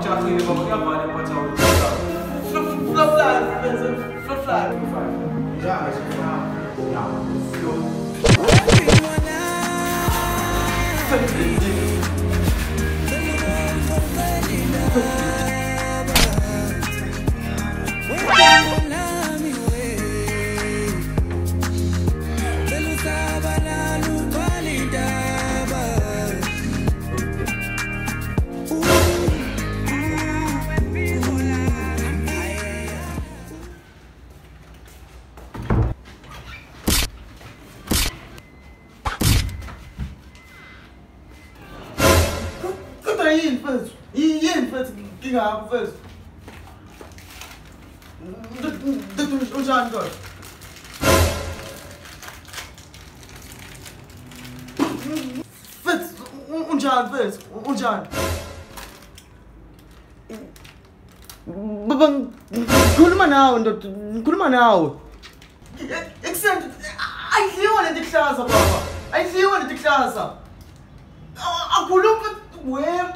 Kulma now. Except I see one at the class, Baba. I see one at the class. I could look at where.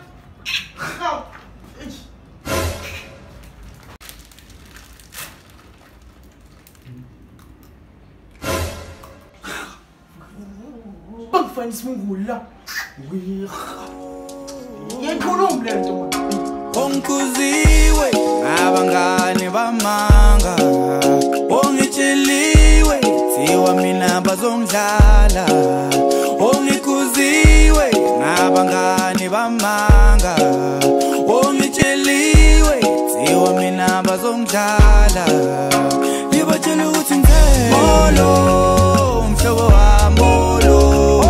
Bang fans mungula. We. Ye kolom lento. Onkuziwe abangane bamanga ongitsheliwe siwa mina bazongidlala ongikuziwe nabangane bamanga ongitsheliwe siwa mina bazongidlala libatshela ukuthi ngeke molo mhlobo wa molo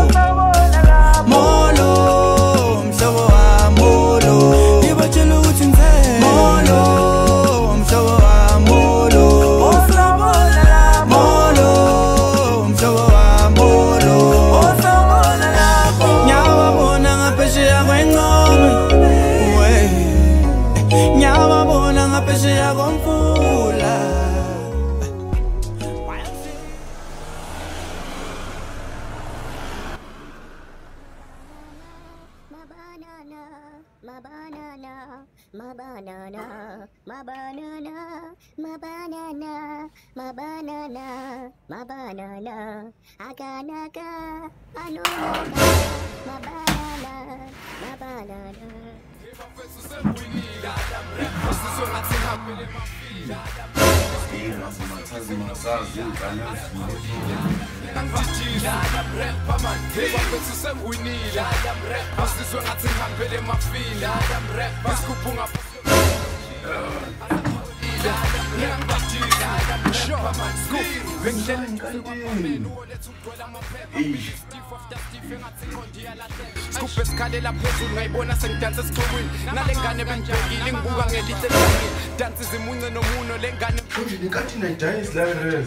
My banana, I got my banana. Skupeskadela phezulu ngayibona sengidansa esikhulwini nalengane bengibhekile ngibuka ngelithe lami dansi zimunye nomuno lengane ngathi nayidayisi la res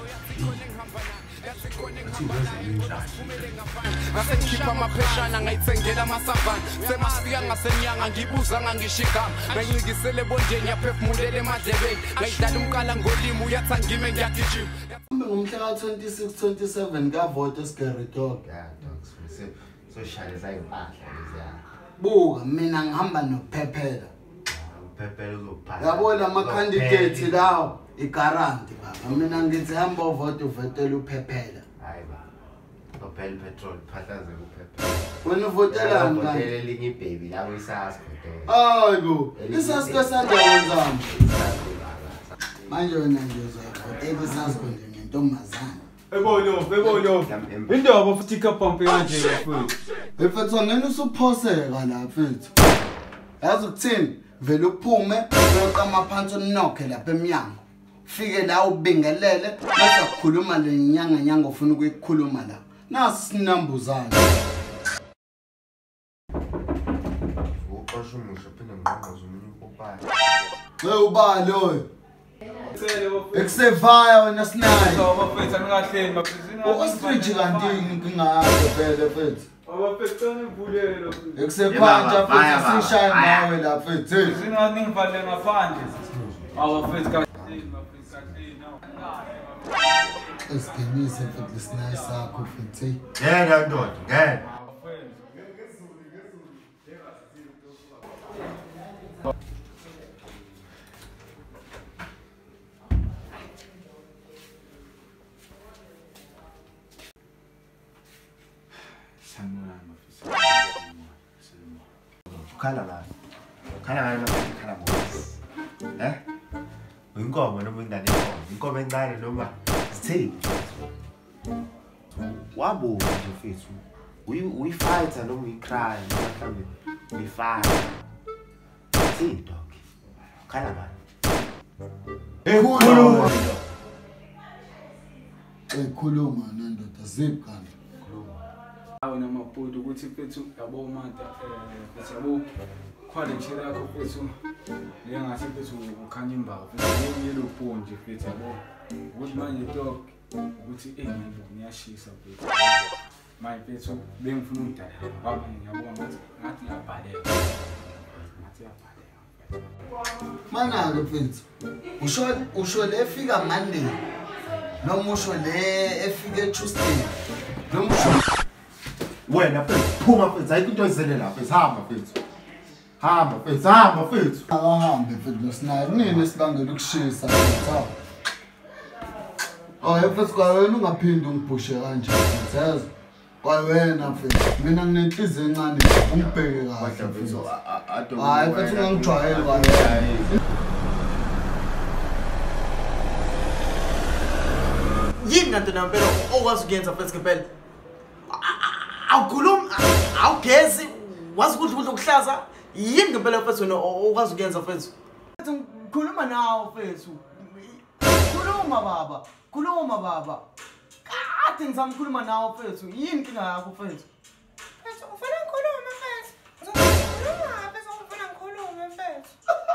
ngasengikhipha amapheshana ngayithengela amasavana semafika ngasenyanga ngibuza ngangishigama ngayincikisele bondeni yaphefumulela emadlebeni ngayidlala umkala ngolimi uyathanda ngime ngiyagijima ngomhla ka-26 27 ngavota esigeridog so shale sayimpahla leziya buka mina ngihamba nokuphephela uphephela uzophatha yabona ama-candidate lawo igaranti baba mina ngithi hamba uvota uvetela uphephela hayi ba uphela petrol phahlaze uphephela wena uvotela ngani elinye ibaby labo isasi hayi bo isasi kasandakwenzani manje wena nje uzayivotela isasi konje ngentombazane Ebolo. Indaba futhi ikapampe kanje mfowethu. Mfethu ngene usuphoseka la mfethu. Yazi ukuthini? Vele uphume uyoqama phansi unokhe lapha eminyango. Fike la ubingelele bese ukukhuluma lenyanga ufuna ukuyikhuluma la. Nasi sinambuzana. Uqasho umusha phela ngiqonqoza umunye upopayi. Uba loyo. Eksevaya wena sinayi. Bafethu angahleni mabhizinisi. Ostrich kanti ngingakho phela mfethu. Abafethu ngivulelo. Eksepanja futhi sishaya ngawe la mfethu. Bhizinisi ningivale ngaphandle. Abafethu kahleni mabhizinisi kahleni nawo. Esigenise futhi sinayi sakho futhi. Ngeke ndoda, ngeke. ukhala ngani? Ukhala ngani manje ukhala ngokuthi? Inkomo noma ingane yenkomo? Inkomo encane noma sithini? Wabona nje mfethu. Uyifighter noma uyicry noma mhlambe uyifaka. Sithini dog? Ukhala ngani? Ekhuluma. Ekhuluma nendoda zip kanti. Awu namabhudu ukuthi mfethu yabo manta mfethu yabo quality yakho mfethu lengathi mfethu ukhanya imbawu mfethu yelo phone nje mfethu yabo ukuthi manje dog ukuthi ngiyibona ngiyashisa mfethu my mfethu bengifuna umdala wami ngiyabona ngathi ngiyabhaleka Mana-ke mfethu usho le efika Monday noma usho le efika Tuesday noma usho wena mfethu phuma mfethu ayikho into oyizele lapha hamba mfethu hamba mfethu akahambe mfethu losinayo kunini esibangela ukushisa mfethu mfethu kwawena ungaphindi ungiphushe kanje mfethu yazi kwawena mfethu mina nginenhliziyo encane ungibheke kahle mfethu hayi mfethu ungangijwayeli kwawena yini kanti nampela okwazi ukuyenza mfethu ngempela awukhulumi awugezi wazi ukudla okuhlaza yini ngempela mfethu wena okwazi ukuyenza mfethu ngikhuluma nawe mfethu khuluma baba kade ngizama ukukhuluma nawe mfethu yini inkinga yakho mfethu ufuna ngikhulume mfethu uzokhuluma mfethu ufuna ngikhulume mfethu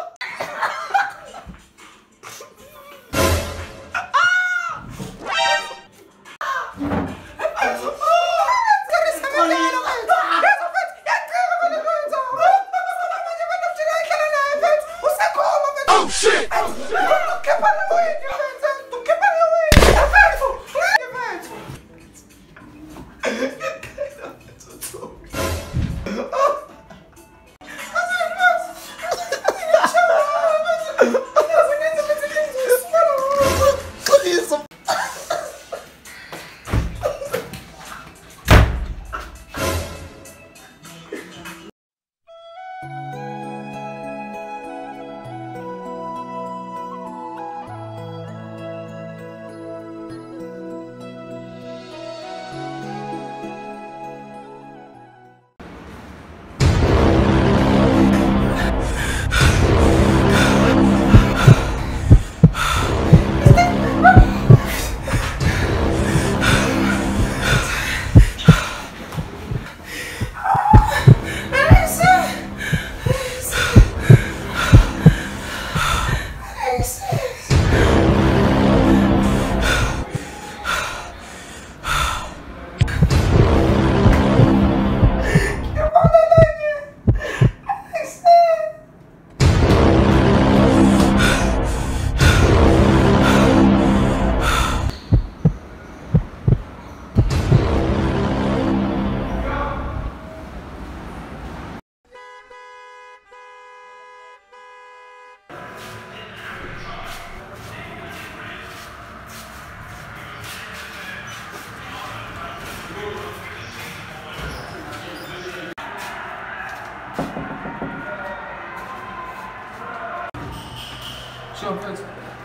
Sure, mfethu.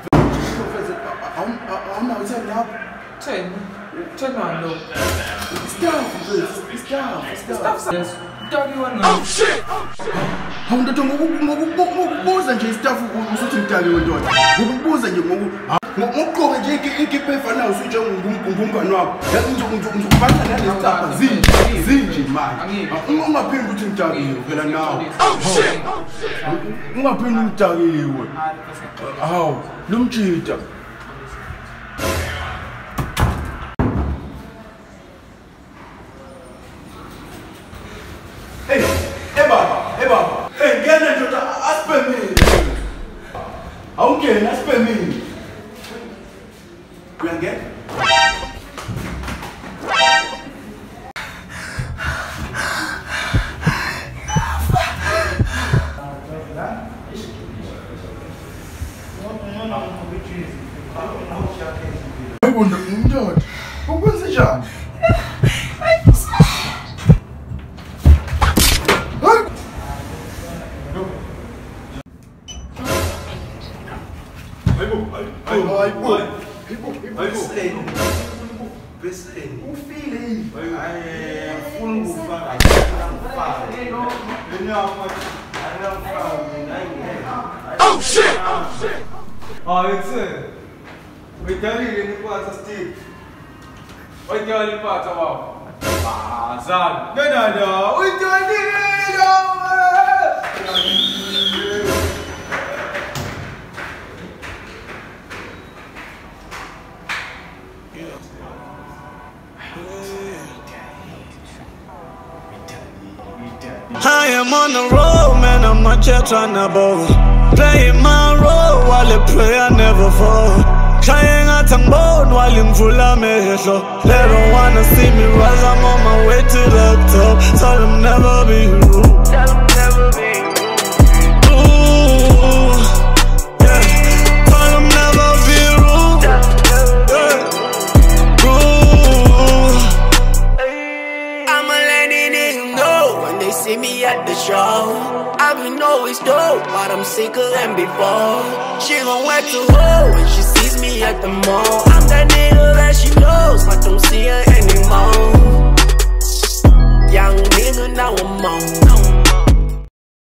awunawo utheni lapho 10 man lo. staff mfethu staff Yes. Dakiwa now. hawu ndoda ngokubuza nje istaff usuthi ngidaliwe ndoda ngokubuza nje ngokugqoka nje ikipa efanayo usuthe ngumngani wakho ngizokubanga nale staff zinje manje ungaphindi uthi ngidaliwe phela nawe ungaphindi ngidaliwe hawu lumtshita baba ngena ndoda asipemini awungena asipemini uyangena Hayibo ndoda ukwenze njani Bheseni. Ufile. Full ngufaka. Oh shit! Listen. We tell you in the part of Steve. We tell you part of Zan. No. We tell you. I am on the road, man, I'm not yet trying to bowl. Playing my role while I pray I never fall. Trying out and bold while I'm full of mehlo. They don't wanna see me rise, I'm on my way to the top. Tell them never be rude. Tell them never be rude. Ooh, yeah. Tell them never be rude. Yeah. Rude. I'ma let it know when they see me at the show. I've been always dope, but I'm sicker than before. She gon' whack to hoe when she sees me at the mall. I'm that nigga that she knows, but don't see her anymore. Young nigga, now I'm on.